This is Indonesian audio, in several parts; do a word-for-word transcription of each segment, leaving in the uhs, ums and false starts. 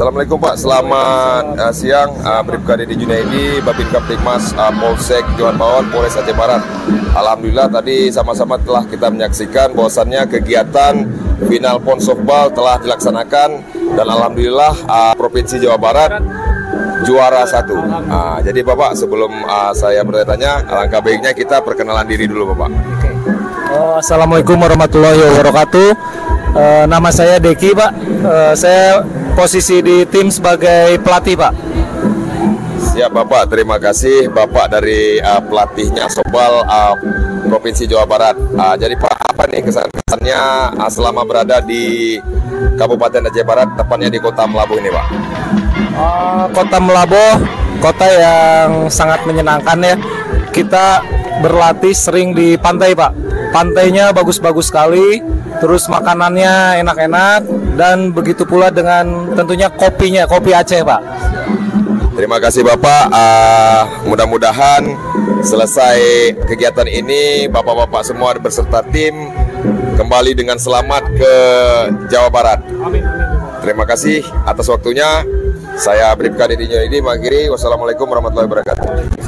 Assalamualaikum Pak, selamat uh, siang. uh, Bribka Dedi Junaidi, Babin Kaptipmas uh, Polsek Johan Bawon, Polres Aceh Barat. Alhamdulillah tadi sama-sama telah kita menyaksikan bahwasannya kegiatan final pon softball telah dilaksanakan dan alhamdulillah uh, Provinsi Jawa Barat juara satu. Uh, jadi Bapak, sebelum uh, saya bertanya, alangkah baiknya kita perkenalan diri dulu Bapak. Oh, Assalamualaikum warahmatullahi wabarakatuh. Uh, nama saya Deki Pak. Uh, saya posisi di tim sebagai pelatih Pak. Siap Bapak, terima kasih Bapak dari uh, pelatihnya softball uh, Provinsi Jawa Barat. Uh, jadi Pak, apa nih kesan-kesannya uh, selama berada di Kabupaten Aceh Barat, tepatnya di Kota Melabuh ini Pak? Uh, Kota Melabuh, kota yang sangat menyenangkan ya. Kita berlatih sering di pantai Pak. Pantainya bagus-bagus sekali. Terus makanannya enak-enak dan begitu pula dengan tentunya kopinya, kopi Aceh Pak. Terima kasih Bapak, uh, mudah-mudahan selesai kegiatan ini Bapak-bapak semua beserta tim kembali dengan selamat ke Jawa Barat. Amin, amin. Terima kasih atas waktunya. Saya Bribka Dedi Junaidi mengakhiri. Wassalamualaikum warahmatullahi wabarakatuh.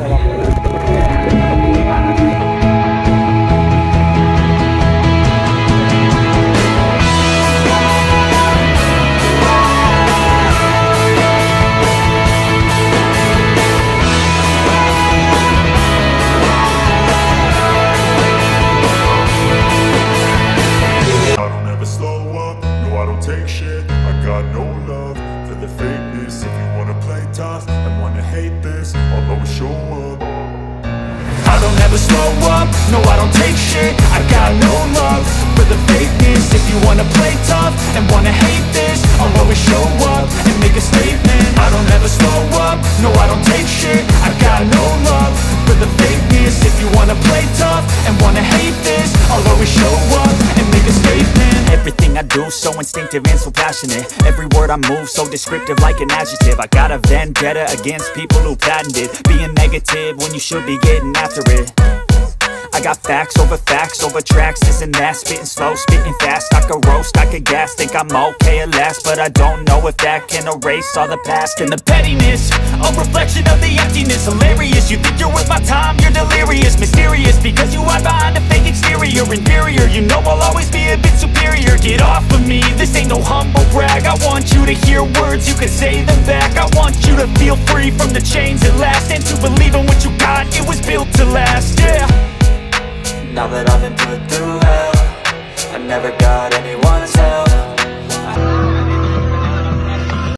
Take shit, I got no love for the fakeness. If you wanna play tough and wanna hate this, I'll always show up. I don't ever slow up, no I don't take shit. I got no love for the fakeness. If you wanna play tough and wanna hate this, I'll always show up and make a statement. I don't ever slow up, no I don't take shit. I got no love for the fakeness. If you wanna play tough and wanna hate this, I'll always show up and make a statement. Everything I do so instinctive and so passionate. Every word I move so descriptive like an adjective. I got a vendetta against people who patented being negative when you should be getting after it. I got facts over facts over tracks, this and that. Spitting slow, spitting fast, I could roast, I could gas. Think I'm okay at last, but I don't know if that can erase all the past. And the pettiness, a reflection of the emptiness. Hilarious, you think you're worth my time, you're delirious. Mysterious, because you hide behind a fake exterior. Inferior, you know I'll always be a bit superior. Get off of me, this ain't no humble brag. I want you to hear words, you can say them back. I want you to feel free from the chains at last, and to believe in what you got, it was built to last, yeah. Now that I've been put through hell, I never got anyone